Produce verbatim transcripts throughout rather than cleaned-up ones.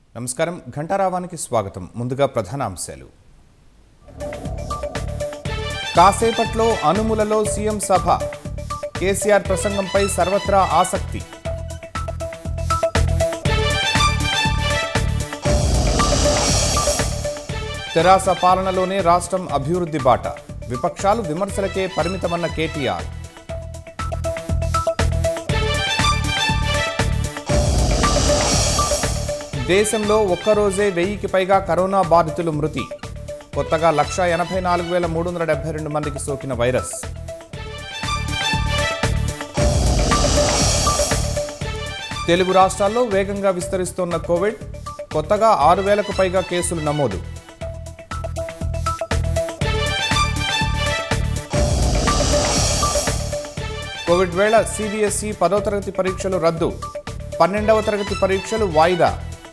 నమస్కారం ఘంటారావానికి స్వాగతం. ముందుగా ప్రధాన అంశాలు. కాసేపట్లో అనుములలో సీఎం సభ. కేసీఆర్ ప్రసంగంపై సర్వత్రా ఆసక్తి. తెరాస పాలనలోనే రాష్ట్రం అభివృద్ధి బాట. విపక్షాలు విమర్శలకే పరిమితమన్న కేటీఆర్. దేశంలో ఒక్కరోజే వెయ్యికి పైగా కరోనా బాధితులు మృతి. కొత్తగా లక్ష ఎనభై నాలుగు వేల మూడు వందల డెబ్బై రెండు మందికి సోకిన వైరస్. తెలుగు రాష్ట్రాల్లో వేగంగా విస్తరిస్తోన్న కోవిడ్. కొత్తగా ఆరు వేలకు పైగా కేసులు నమోదు. కోవిడ్ వేళ సిబిఎస్ఈ పదో తరగతి పరీక్షలు రద్దు. పన్నెండవ తరగతి పరీక్షలు వాయిదా.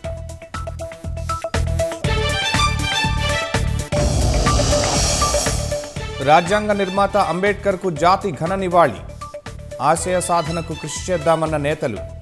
రాజ్యాంగ నిర్మాత అంబేద్కర్కు జాతి ఘన నివాళి. ఆశయ సాధనకు కృషి చేద్దామన్న నేతలు.